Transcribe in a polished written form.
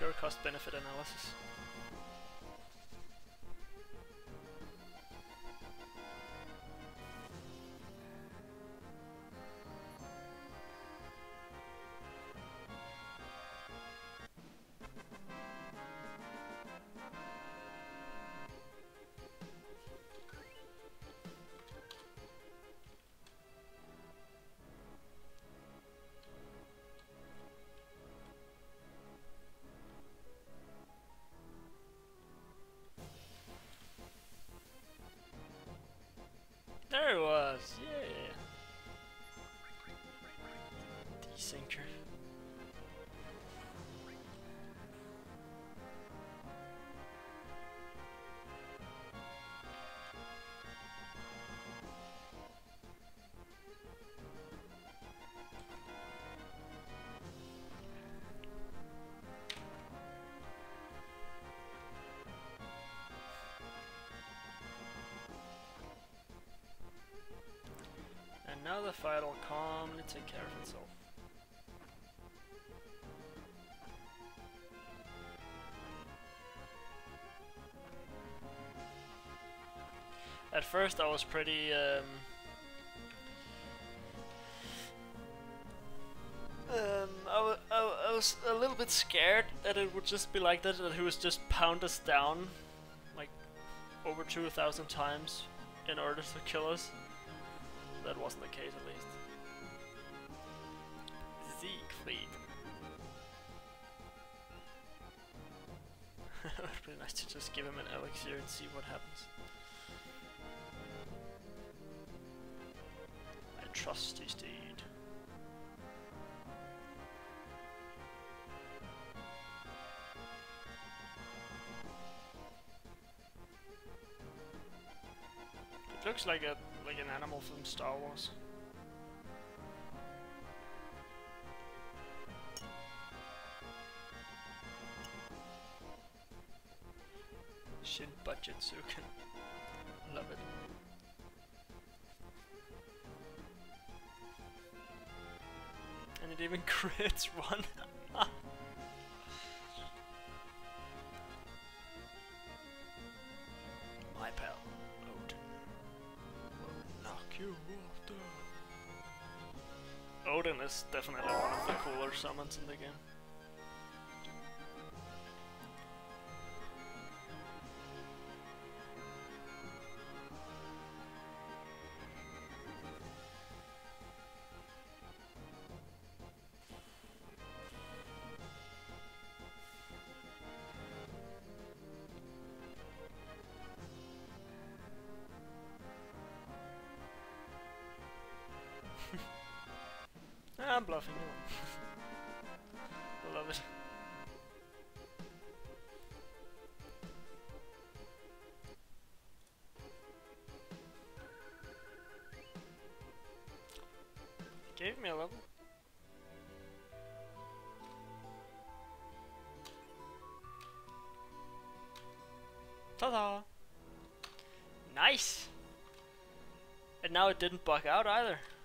Pure cost-benefit analysis. There it was, yeah. Desinker. And now the fight will calmly take care of itself. At first I was pretty I was a little bit scared that it would just be like that he would just pound us down like over 2,000 times in order to kill us. That wasn't the case, at least. Siegfried. It would be nice to just give him an elixir and see what happens. My trusty steed. It looks like an animal from Star Wars. Shin Budgetsuken. Love it. And it even crits one. My pal, Odin, will knock you off the... Odin is definitely one of the cooler summons in the game. I'm bluffing you. Love it. Gave me a level. Ta-da! Nice! And now it didn't bug out either.